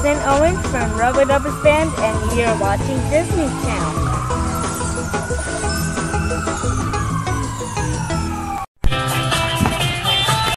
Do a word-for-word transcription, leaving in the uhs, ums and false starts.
Owens from Rubber Dubbers Band, and you're watching Disney Channel.